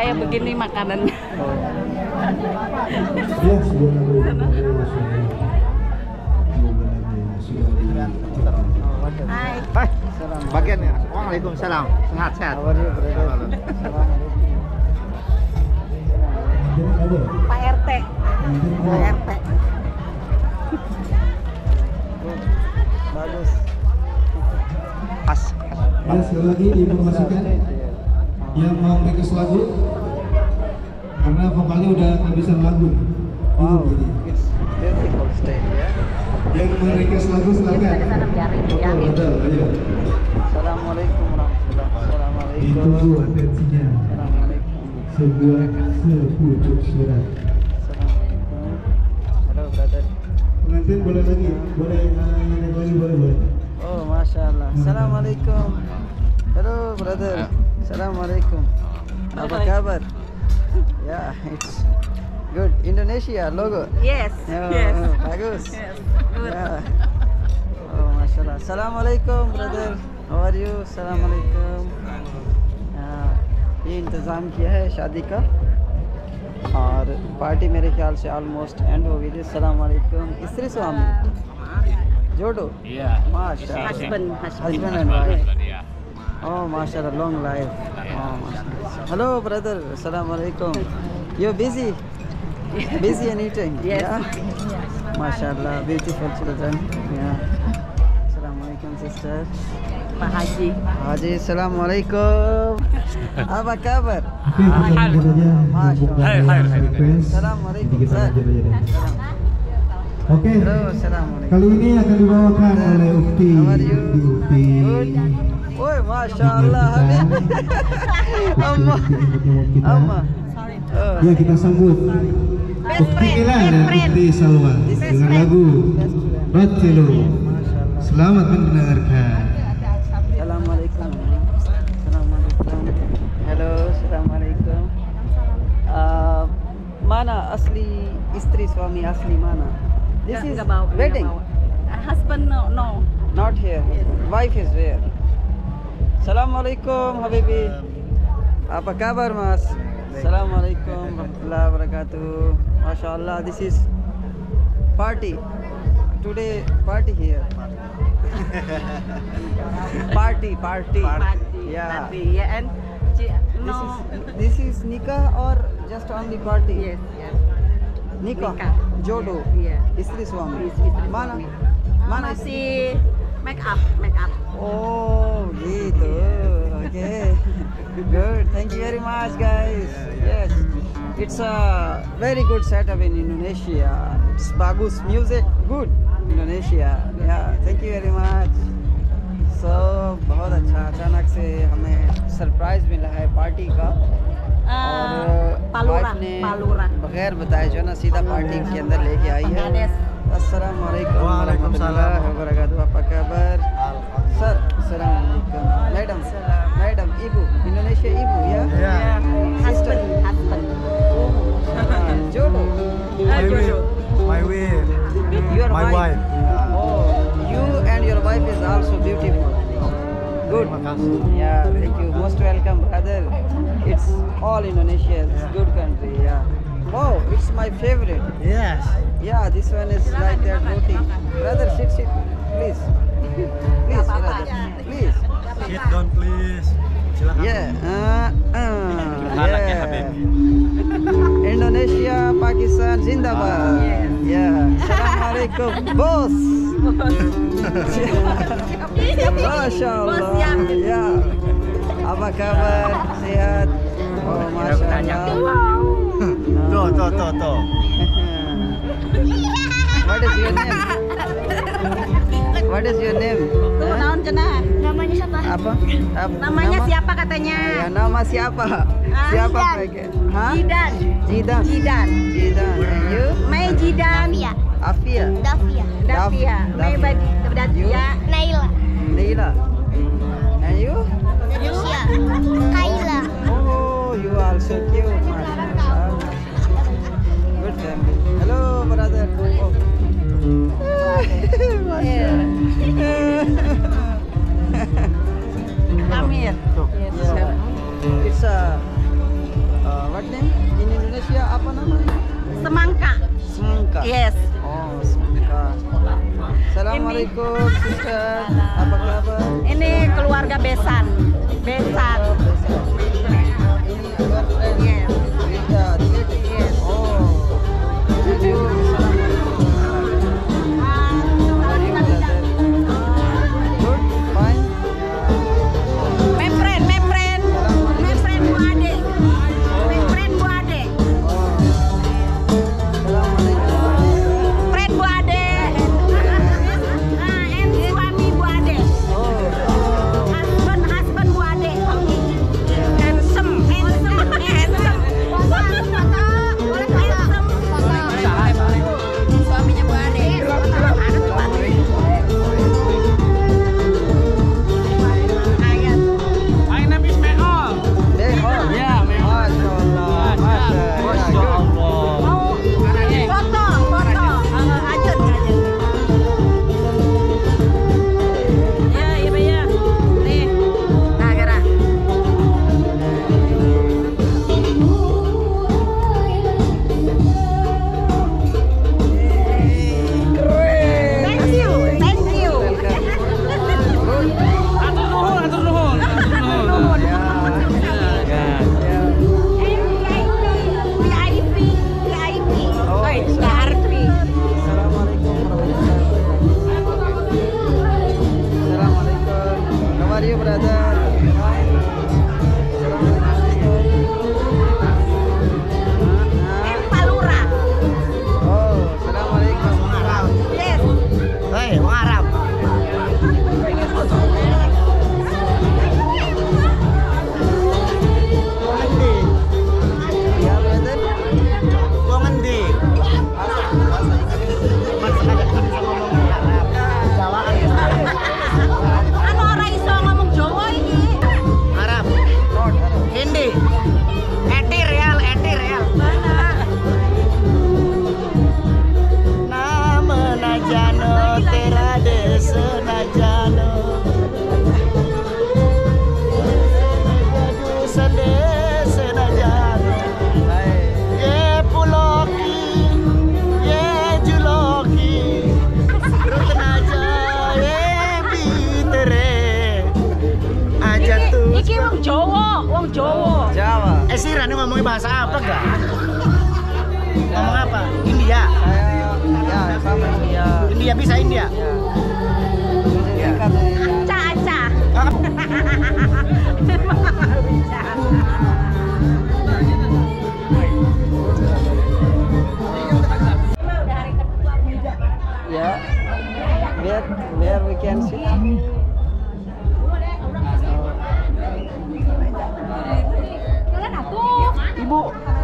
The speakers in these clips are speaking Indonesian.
kayak begini makanannya. Hai. Hai. Bagian ya. Waalaikumsalam. Sehat-sehat. Pak RT. Pak RT. Bagus. Pas. Ya, sekali lagi diinformasikan yang mau request lagu karena vokalnya udah kehabisan lagu. Wow, Jadi, it's beautiful stage ya. yang mau request lagu silakan. Betul, ayo. Assalamualaikum warahmatullahi wabarakatuh. Ditunggu atensinya. Assalamualaikum. Sebuah sepucuk surat. Assalamualaikum. Halo brother. Pengantin boleh lagi, boleh naik lagi, boleh. Oh, masya Allah. Assalamualaikum. Halo brother. Assalamualaikum. Apa kabar? Ya, it's good. Indonesia logo. Yes. Oh, Yes. bagus. Yes. Good. Ya. Oh, masya Allah. Assalamualaikum brother. How are you? Assalamualaikum. ये इंतज़ाम किया है शादी का और पार्टी मेरे ख्याल से ऑलमोस्ट एंड हो गई थी। अस्सलाम वालेकुम। स्त्री स्वामी जोड़ो माशाल्लाह husband and wife. Oh माशाल्लाह long life. Oh माशाल्लाह. Hello brother. अस्सलाम वालेकुम. You're busy and eating. Yes. Yeah? माशाल्लाह beautiful children. Yeah. अस्सलाम वालेकुम sister. Pak Haji. Haji, assalamualaikum. Apa kabar? Assalamualaikum. Oke. Halo, assalamualaikum. Kali ini akan dibawakan oleh Ukti. How are you? Ukti. Good. Woi, masya Allah. Amma. Amma. Oh. Ya, kita sambut Ukti Milan dan Ukti Salwa dengan lagu Ratilu. Selamat mendengarkan. Assalamualaikum. Assalamualaikum. Halo, assalamualaikum. Mana asli istri suami asli mana? This is wedding. Husband no. Not here. Wife is where? Assalamualaikum Habibi. Apa kabar Mas? Assalamualaikum warahmatullahi wabarakatuh. Masya Allah, this is party. Today party here. Party. Yeah. Party. Yeah, and no. This is nikah or just only party? Yes. Nikah. Nikah. Jodoh. Yeah. Istri suami. Istri Mana? suami. Mana Masih make up. Oh, gitu. Okay. Good. Thank you very much, guys. Yes. It's a very good setup in Indonesia. It's bagus music. Good. Indonesia. Yeah. Thank you very much. So, बहुत अच्छा अचानक से हमें सरप्राइज मिला है पार्टी का और Palura. Wife ने बगैर बताए जो ना सीधा पार्टी के अंदर लेके आई है। अस्सलामुअलैकुम warahmatullahi wabarakatuh. Apa kabar? Sir, assalamualaikum. Madam, ibu, Indonesia ibu ya? Yeah. Husband. Jodoh. My wife. Your My wife. Oh, you and your wife is also beautiful. Good. Yeah, thank you. Most welcome, brother. It's all Indonesia. It's good country. Yeah. Oh, it's my favorite. Yes. Yeah, this one is like that roti. Brother, sit, please. Please, brother. Please. Sit down please. Silakan. Yeah. Halak ya, Yeah. Habib. Indonesia, Pakistan, Zindabad. Yes. Yeah. Assalamualaikum, bos. Masya Allah. Ya. Apa kabar? Sehat? Oh, masya Allah. Tuh. What is your name? What is your name? Tuh, naon cenah? Namanya siapa? Apa? Namanya Nama? siapa katanya? Ya, nama siapa? Siapa? Hah? Jidan. Jidan. And you? Mei Jidan. Afia. Davia. Mei Davia. Leila. And you? Indonesia. Kaila. Oh, you are so cute. Mashallah. Good family. Hello, brother. Oh. Come here. Yeah. It's a Assalamualaikum sister. Apa kabar? Ini keluarga Besan. Besan. Yes. Oh. Thank you. Good, fine. My friend Bu Ade. My friend Bu Ade. Assalamualaikum. Friend Bu Ade. And suami Bu Ade. Husband Bu Ade. Handsome. Suaminya Bu Ade. Yeah, Mashallah. Mashallah. Good. Foto. Lanjut. Ya, Ibu ya. Nih. Nah, gerak. Thank you. VIP. Woi, Darpi. Assalamualaikum warahmatullahi wabarakatuh. Assalamualaikum. How are you, brother? Fine. And Palura. Oh, assalamualaikum. Yes. Hei, orang Arab. Ya, brother. Gua ngendi? Anu ora iso ngomong Jawa iki. Arab. Hindi. Eti real. Nama najano terade senajano. Jadu sede senajano. Ye puloki, ye juloki. Ruknaja ye bitere. Aja tuh. Iki wong Jawa. Jawa. Si Rani ngomongin bahasa apa gak? Ngomong apa? India. Saya sama India. India bisa India. Ya. Aca. Yeah. Where we can sit? Ibu.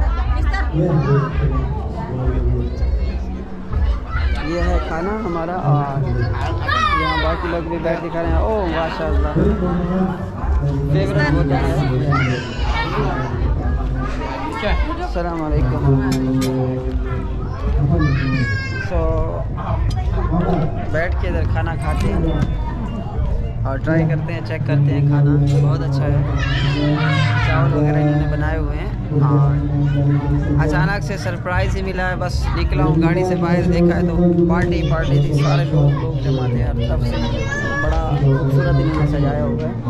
ये है खाना हमारा और यहाँ बाकी लोग भी बैठ के खा रहे हैं। ओह माशाल्लाह, फेवरेट भोजन है। अस्सलाम वालेकुम। सो बैठ के इधर खाना खाते हैं और ट्राई करते हैं, चेक करते हैं। खाना बहुत अच्छा है, चावल वगैरह इन्होंने बनाए हुए हैं। और अचानक से सरप्राइज़ ही मिला है, बस निकला हूँ गाड़ी से बाहर, देखा है तो पार्टी थी, सारे लोग जमा थे यार, तब से बड़ा खूबसूरत इन्होंने सजाया हुआ है।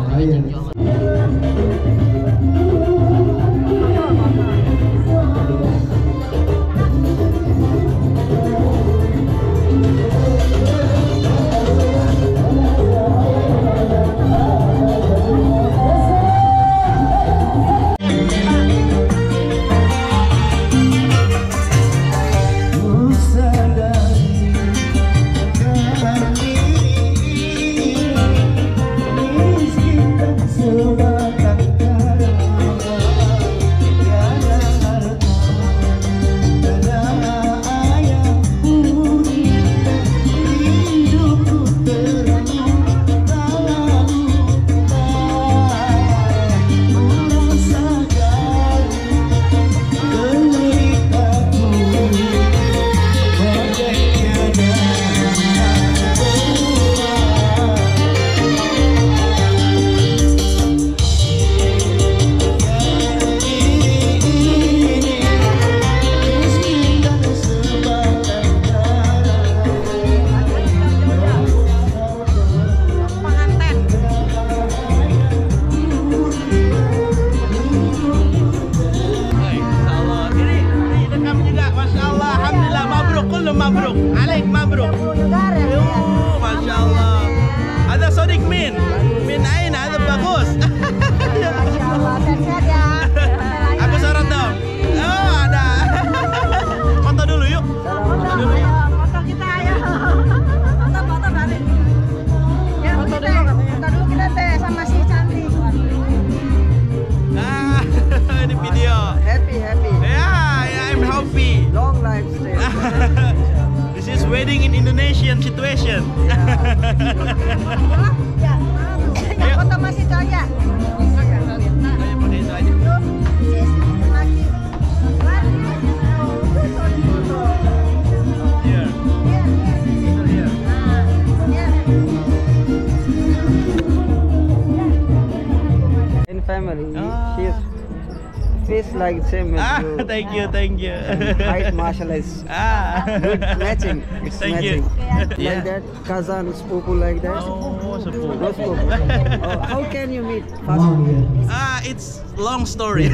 mabruk. Alik mabruk. Masya Allah. Ada Sonic Min. Min Ain ada bagus. Masya Allah, sehat-sehat ya. Aku sorot dong. Oh ada. Foto dulu yuk. Foto dulu. Foto kita ayo. Foto balik. Ya, foto dulu katanya. Foto dulu kita teh sama si cantik. Ah, ini video. Happy. Yeah, I'm happy. Long life stay. This is wedding in Indonesian situation. Ya, ya foto masih itu aja. Ayo pakai itu aja. Here. Here. In family, his face like same as you. Thank you. Height, mashallah, is good matching. It's Thank you. matching. Yeah. Like that, cousin, sepupu like that. Oh, sepupu. No sepupu. Oh, how can you meet? First, It's long story.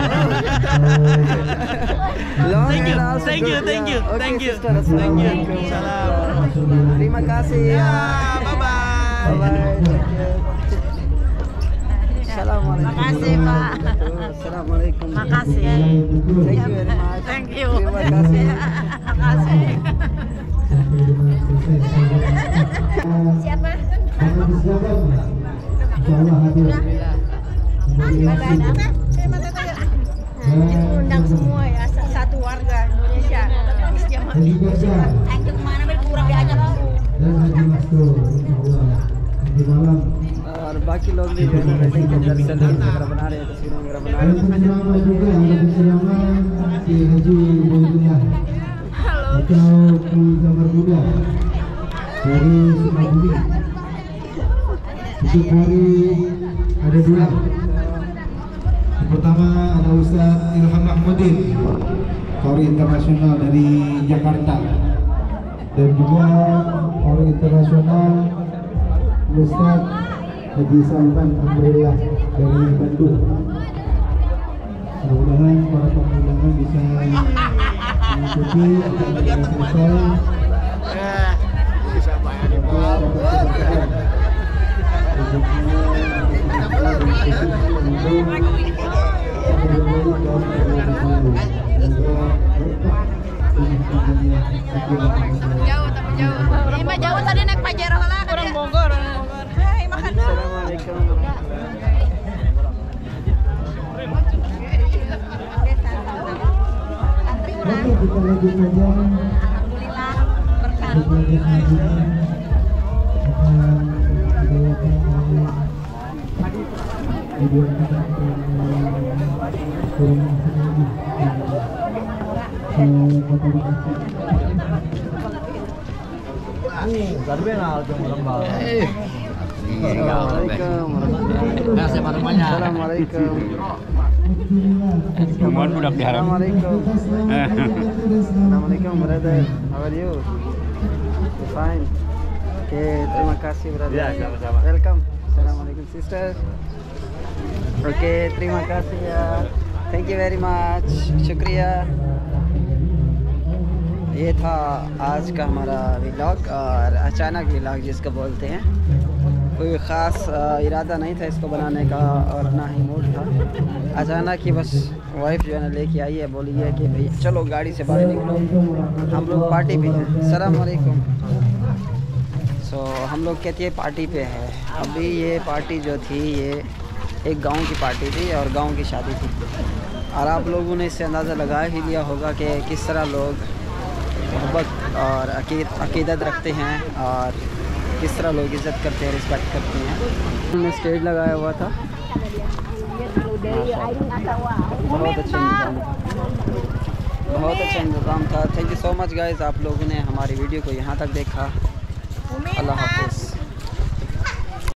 long Thank you. and also Thank you. good. Thank you. Yeah. Okay, Thank you. sister, Thank you. assalamualaikum. Salam. Terima kasih ya. Bye bye. Bye. Thank you. Assalamualaikum. Makasih, Pak. Assalamualaikum. Makasih. Thank you very much. Thank you. Terima kasih. Makasih. Siapa? Undang semua ya, satu warga Indonesia. Angkat kemana berkurang diajak aku. और बाकी लोग भी जो है वेडिंग के दर्शन वगैरह बना रहे हैं, तस्वीरें वगैरह बना रहे हैं। atau Ki Jamar Muda dari Sukabumi. Untuk hari ada dua. Yang pertama ada Ustaz Ilham Mahmudin, Qori Internasional dari Jakarta, dan juga Qori Internasional Ustaz Haji Salman Amrillah dari Bandung. Mudah-mudahan para pengundangan bisa mengikuti acara selesai. Jauh tapi jauh. Ini mah jauh tadi naik Pajero lah. Orang Bogor. Hei, makan dulu. Assalamualaikum. Oke, kita lanjut saja. Alhamdulillah berkah. Untuk lanjut selanjutnya akan dibawakan oleh Ibu Anak Kurang Sengaja Kota Bekasi. Assalamualaikum. Mohon budak diharap. Assalamualaikum brother. How are you? Fine. Okay, terima kasih brother. Ya, sama-sama. Welcome. Assalamualaikum sister. Okay, terima kasih ya. Thank you very much. शुक्रिया. ये था आज का हमारा व्लॉग, और अचानक व्लॉग जिसको बोलते हैं। कोई ख़ास इरादा नहीं था इसको बनाने का, और ना ही मूड था। अचानक ही बस वाइफ जो है ना लेके आई है, बोली है कि भाई चलो गाड़ी से बाहर निकलो, हम लोग पार्टी पे हैं। अस्सलाम वालेकुम। सो हम लोग कहती है पार्टी पे है। अभी ये पार्टी जो थी ये एक गांव की पार्टी थी और गांव की शादी थी, और आप लोगों ने इससे अंदाज़ा लगा ही लिया होगा कि किस तरह लोग मोहब्बत और अकीदत रखते हैं, और किस तरह लोग इज़्ज़त करते हैं, रिस्पेक्ट करते हैं। हमने स्टेज लगाया हुआ था, बहुत अच्छा इंतज़ाम था। Thank you so much guys, आप लोगों ने हमारी वीडियो को यहाँ तक देखा। अल्लाह हाफ़िज़।